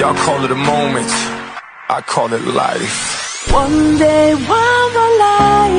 Y'all call it a moment, I call it life. One day while the light